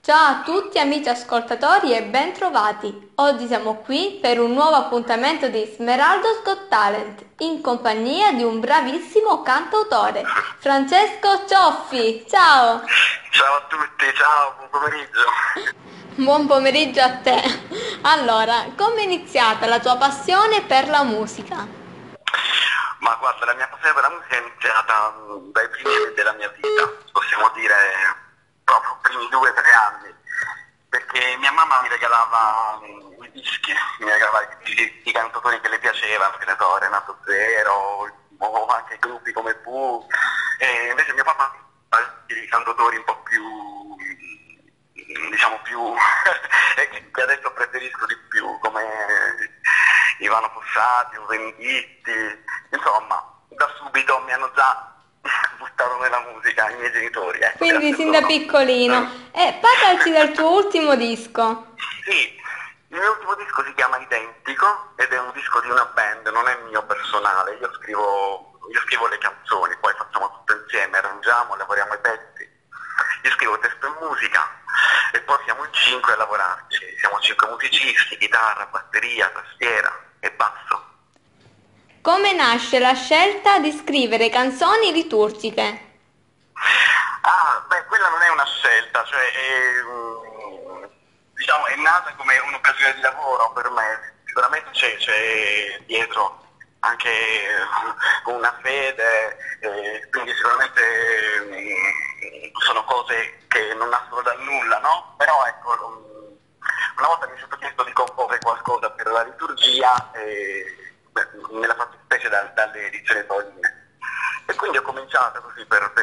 Ciao a tutti amici ascoltatori e bentrovati. Oggi siamo qui per un nuovo appuntamento di Smeraldo's Got Talent in compagnia di un bravissimo cantautore, Francesco Cioffi. Ciao! Ciao a tutti, ciao, buon pomeriggio. Buon pomeriggio a te. Allora, come è iniziata la tua passione per la musica? Ma guarda, la mia passione per la musica è iniziata dai primi anni della mia vita, possiamo dire proprio primi 2 o 3 anni, perché mia mamma mi regalava i dischi, mi regalava i cantautori che le piacevano, che ne so, Renato Zero, o anche gruppi come Pooh, e invece mio papà i cantautori un po' più, diciamo più, che adesso preferisco di più, come Ivano Fossati o Venditti, insomma, da subito mi hanno già buttato nella musica i miei genitori, ecco, Quindi grazie a sin da loro. piccolino. E parlaci del tuo ultimo disco. Sì, il mio ultimo disco si chiama Identico ed è un disco di una band, non è mio personale, io scrivo le canzoni, poi facciamo tutto insieme, arrangiamo, lavoriamo i pezzi. Io scrivo testo e musica e poi siamo in 5 a lavorarci, siamo 5 musicisti, chitarra, batteria, tastiera e basso. Come nasce la scelta di scrivere canzoni liturgiche? Ah, beh, quella non è una scelta, cioè diciamo, è nata come un'occasione di lavoro per me. Sicuramente c'è dietro anche una fede, quindi sicuramente sono cose che non nascono dal nulla, no? Però ecco, una volta mi è stato chiesto di comporre qualcosa per la liturgia e me la faccio specie dalle edizioni pauline. E quindi ho cominciato così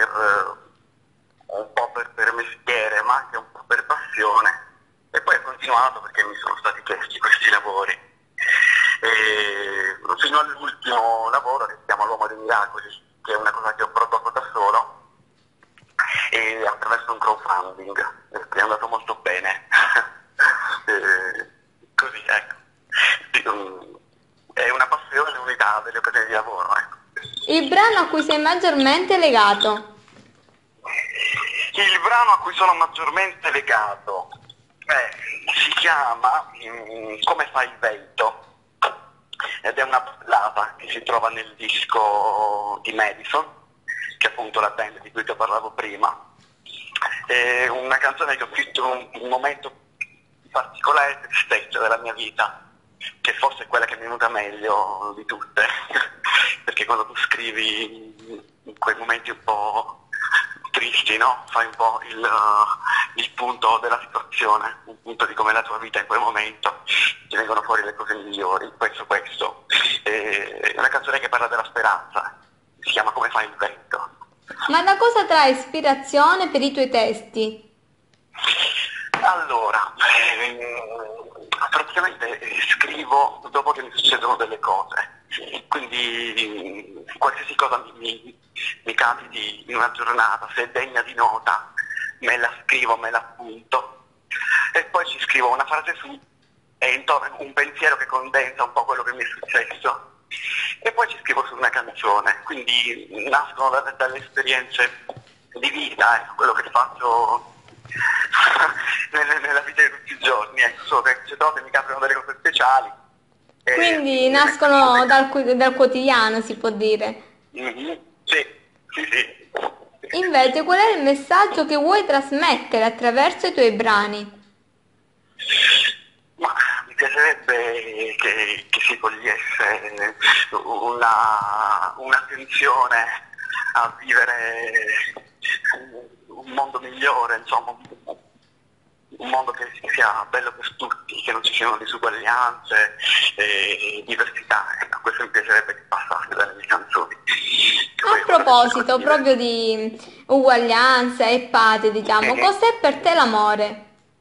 un po' per mestiere, ma anche un po' per passione, e poi ho continuato perché mi sono stati chiesti questi lavori. E fino all'ultimo lavoro che si chiama L'Uomo dei Miracoli, che è una cosa che ho prodotto da solo e attraverso un crowdfunding, che è andato molto bene. Così, ecco. Sì, è una passione, unità delle occasioni di lavoro, ecco. Il brano a cui sei maggiormente legato? Il brano a cui sono maggiormente legato si chiama Come fa il vento ed è una ballata che si trova nel disco di Madison, che è appunto la band di cui ti parlavo prima. È una canzone che ho scritto in un momento particolare e tristezza della mia vita, che forse è quella che mi è venuta meglio di tutte, perché quando tu scrivi in quei momenti un po' tristi, no? Fai un po' il punto della situazione, un punto di com'è la tua vita in quel momento, ti vengono fuori le cose migliori, penso questo. È una canzone che parla della speranza, si chiama Come fa il vento. Ma da cosa trae ispirazione per i tuoi testi? Allora, praticamente scrivo dopo che mi succedono delle cose, quindi qualsiasi cosa mi capiti in una giornata, se è degna di nota, me la scrivo, me la appunto e poi ci scrivo una frase su e intorno un pensiero che condensa un po' quello che mi è successo e poi ci scrivo su una canzone, quindi nascono dalle esperienze di vita, quello che faccio nella vita di tutti i giorni, ecco, solo che certe volte mi capitano delle cose speciali. Quindi nascono dal quotidiano, si può dire. Sì, sì, sì. Invece, qual è il messaggio che vuoi trasmettere attraverso i tuoi brani? Ma mi piacerebbe che si cogliesse un'attenzione a vivere un mondo migliore, insomma, un mondo che sia bello per tutti, che non ci siano disuguaglianze e diversità. Ecco, questo mi piacerebbe che passasse dalle mie canzoni. A proposito proprio di uguaglianza e pace, diciamo, cos'è per te l'amore?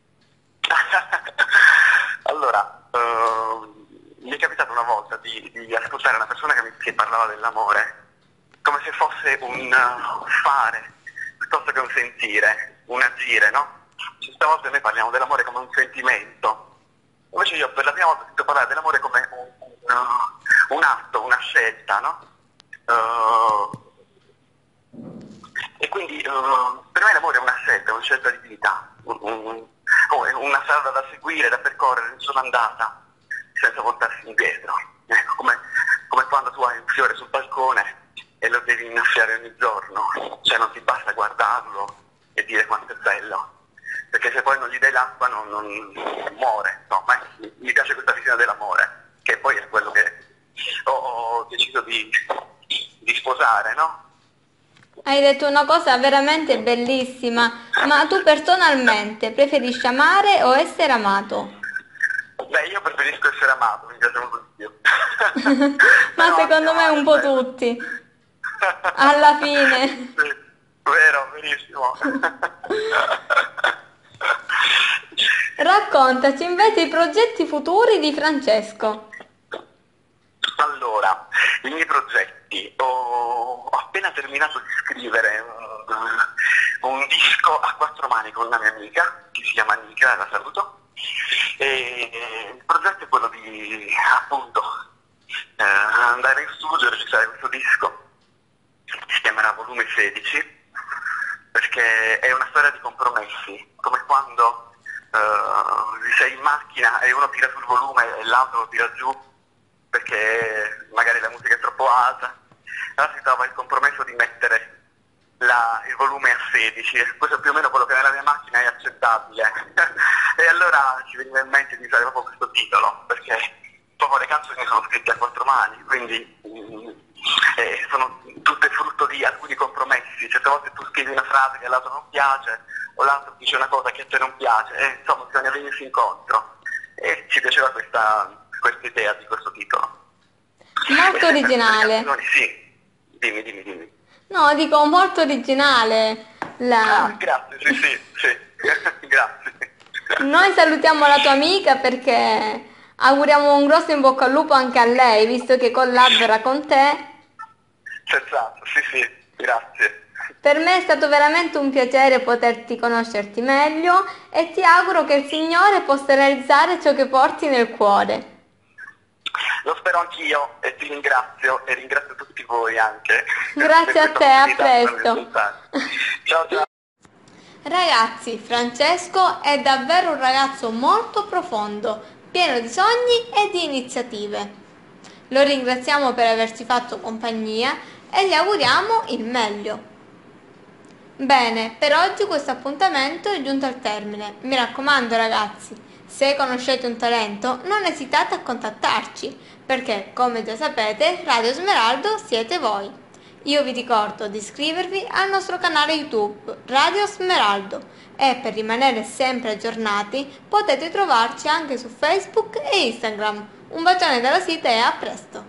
Allora, mi è capitato una volta di ascoltare una persona che parlava dell'amore come se fosse un fare piuttosto che un sentire, un agire, no? Stavolta noi parliamo dell'amore come un sentimento, invece io per la prima volta ho sentito parlare dell'amore come un atto, una scelta, no? E quindi per me l'amore è una scelta di vita, una strada da seguire, da percorrere in sola andata, senza voltarsi indietro. Ecco, come quando tu hai un fiore sul balcone e lo devi innaffiare ogni giorno, cioè non ti basta guardarlo e dire quanto è bello, perché se poi non gli dai l'acqua non muore. Insomma, mi piace questa visione dell'amore, che poi è quello che ho deciso di sposare, no? Hai detto una cosa veramente bellissima, ma tu personalmente preferisci amare o essere amato? Beh, io preferisco essere amato, mi piace molto di più. Ma Però anche secondo me amare un è po' bello. tutti, alla fine. Sì, vero, verissimo. Raccontaci invece i progetti futuri di Francesco. Allora, i miei progetti. Ho appena terminato di scrivere un disco a quattro mani con una mia amica, che si chiama Nica, la saluto. E il progetto è quello di, appunto, andare in studio e registrare questo disco. Si chiamerà Volume 16, perché è una storia di compromessi, come quando sei in macchina e uno tira sul volume e l'altro lo tira giù, perché magari la musica è troppo alta. Allora si trova il compromesso di mettere il volume a 16, e questo è più o meno quello che nella mia macchina è accettabile. E allora ci veniva in mente di usare proprio questo titolo, perché proprio le canzoni sono scritte a quattro mani, quindi sono tutte frutto di alcuni compromessi. Certe volte tu scrivi una frase che all'altro non piace, o l'altro dice una cosa che a te non piace, e insomma bisogna venirsi incontro. E ci piaceva questa idea di questo titolo. Molto originale. Sì, dimmi. No, dico molto originale. Grazie, sì, grazie. Noi salutiamo la tua amica perché auguriamo un grosso in bocca al lupo anche a lei, visto che collabora con te. Senz'altro, sì, grazie. Per me è stato veramente un piacere poterti conoscerti meglio e ti auguro che il Signore possa realizzare ciò che porti nel cuore. Lo spero anch'io e ti ringrazio e ringrazio tutti voi anche. Grazie a te, a presto. Ciao. Ragazzi, Francesco è davvero un ragazzo molto profondo, pieno di sogni e di iniziative. Lo ringraziamo per averci fatto compagnia e gli auguriamo il meglio. Bene, per oggi questo appuntamento è giunto al termine. Mi raccomando ragazzi, se conoscete un talento non esitate a contattarci, perché come già sapete Radio Smeraldo siete voi. Io vi ricordo di iscrivervi al nostro canale YouTube Radio Smeraldo e per rimanere sempre aggiornati potete trovarci anche su Facebook e Instagram. Un bacione dalla Sita e a presto!